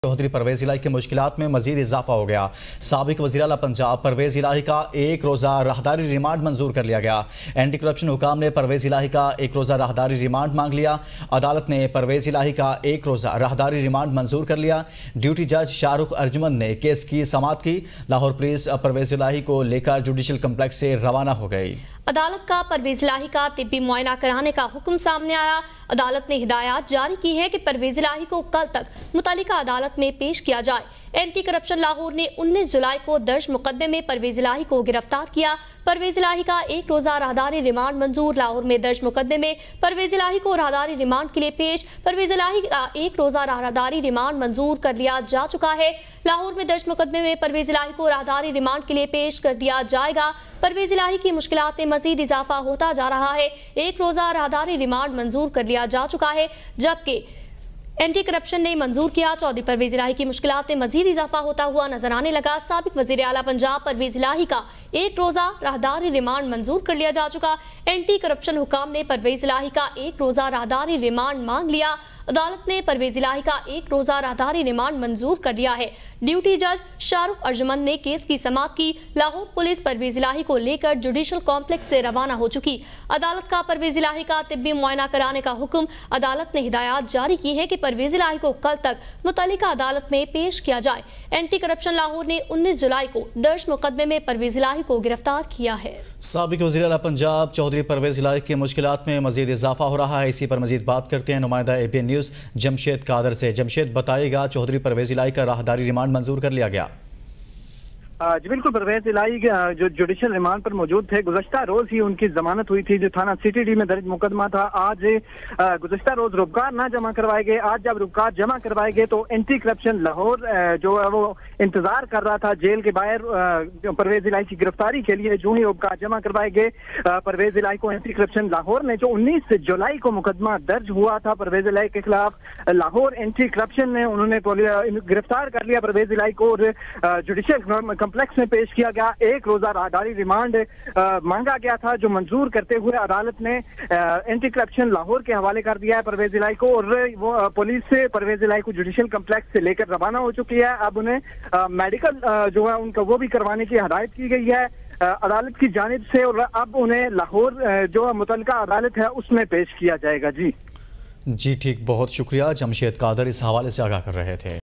चौधरी परवेज इलाही की मुश्किलात में मजीद इजाफा हो गया। साबिक वज़ीर आला पंजाब परवेज इलाही का एक रोज़ा राहदारी रिमांड मंजूर कर लिया गया। एंटी करप्शन हुकाम ने परवेज इलाही का एक रोज़ा राहदारी रिमांड मांग लिया। अदालत ने परवेज इलाही का एक रोज़ा राहदारी रिमांड मंजूर कर लिया। ड्यूटी जज शाहरुख अर्जुमन ने केस की समाअत की। लाहौर पुलिस परवेज इलाही को लेकर जुडिशल कम्प्लेक्स से रवाना हो गई। अदालत का परवेज इलाही का तिब्बी मुआयना कराने का हुक्म सामने आया। अदालत ने हिदायत जारी की है कि परवेज इलाही को कल तक मुतल्लिका अदालत में पेश किया जाए। एंटी करप्शन लाहौर ने 19 जुलाई को दर्ज मुकदमे में परवेज इलाही को गिरफ्तार किया। परवेज इलाही का एक रोज़ा राहदारी रिमांड मंजूर। लाहौर में दर्ज मुकदमे में परवेज इलाही को राहदारी रिमांड के लिए पेश। परवेज इलाही का एक रोज़ा राहदारी रिमांड मंजूर कर लिया जा चुका है। लाहौर में दर्ज मुकदमे में परवेज इलाही को राहदारी रिमांड के लिए पेश कर दिया जाएगा। परवेज इलाही की मुश्किलात में मजीद इजाफा होता जा रहा है। एक रोज़ा राहदारी रिमांड मंजूर कर लिया जा चुका है, जबकि एंटी करप्शन ने मंजूर किया। चौधरी परवेज इलाही की मुश्किलात में मजीद इजाफा होता हुआ नजर आने लगा। साबिक वज़ीर आला पंजाब परवेज इलाही का एक रोज़ा राहदारी रिमांड मंजूर कर लिया जा चुका। एंटी करप्शन हुकाम ने परवेज इलाही का एक रोज़ा राहदारी रिमांड मांग लिया। अदालत ने परवेज इलाही का एक रोज़ा राहदारी रिमांड मंजूर कर लिया है। ड्यूटी जज शाहरुख अर्जुमन ने केस की समाअत की। लाहौर पुलिस परवेज इलाही को लेकर जुडिशल कॉम्प्लेक्स से रवाना हो चुकी। अदालत का परवेज इलाही का तिब्बी मुआयना कराने का हुक्म। अदालत ने हिदायत जारी की है कि परवेज इलाही को कल तक मुतल्लिका अदालत में पेश किया जाए। एंटी करप्शन लाहौर ने 19 जुलाई को दर्ज मुकदमे में परवेज इलाही को गिरफ्तार किया है। साबिक वज़ीर आला पंजाब चौधरी परवेज इलाही की मुश्किलात में मजीद इजाफा हो रहा है। इसी पर मजीद बात करते हैं नुमाइंदा ABN न्यूज़ जमशेद कादर से। जमशेद, बताइएगा, चौधरी परवेज इलाही का राहदारी रिमांड मंजूर कर लिया गया। जी बिल्कुल, परवेज इलाही जो जुडिशल रिमांड पर मौजूद थे, गुज़श्ता रोज ही उनकी जमानत हुई थी। जो थाना CTD में दर्ज मुकदमा था, आज गुज़श्ता रोज रुपकार ना जमा करवाए गए। आज जब रुपकार जमा करवाए गए तो एंटी करप्शन लाहौर जो है वो इंतजार कर रहा था जेल के बाहर परवेज इलाही की गिरफ्तारी के लिए। जो ही रुपकार जमा करवाए गए, परवेज इलाही को एंटी करप्शन लाहौर ने, जो 19 जुलाई को मुकदमा दर्ज हुआ था परवेज इलाही के खिलाफ, लाहौर एंटी करप्शन ने उन्होंने गिरफ्तार कर लिया परवेज इलाही को और जुडिशल कॉम्प्लेक्स में पेश किया गया। एक रोज़ा राहदारी रिमांड मांगा गया था, जो मंजूर करते हुए अदालत ने एंटी करप्शन लाहौर के हवाले कर दिया है परवेज इलाही को। और वो पुलिस से परवेज इलाही को जुडिशल कॉम्प्लेक्स से लेकर रवाना हो चुकी है। अब उन्हें मेडिकल जो है उनका वो भी करवाने की हदायत की गई है अदालत की जानिब से। और अब उन्हें लाहौर जो मुतल्लिका अदालत है उसमें पेश किया जाएगा। जी ठीक, बहुत शुक्रिया। जमशेद कादर इस हवाले से आगाह कर रहे थे।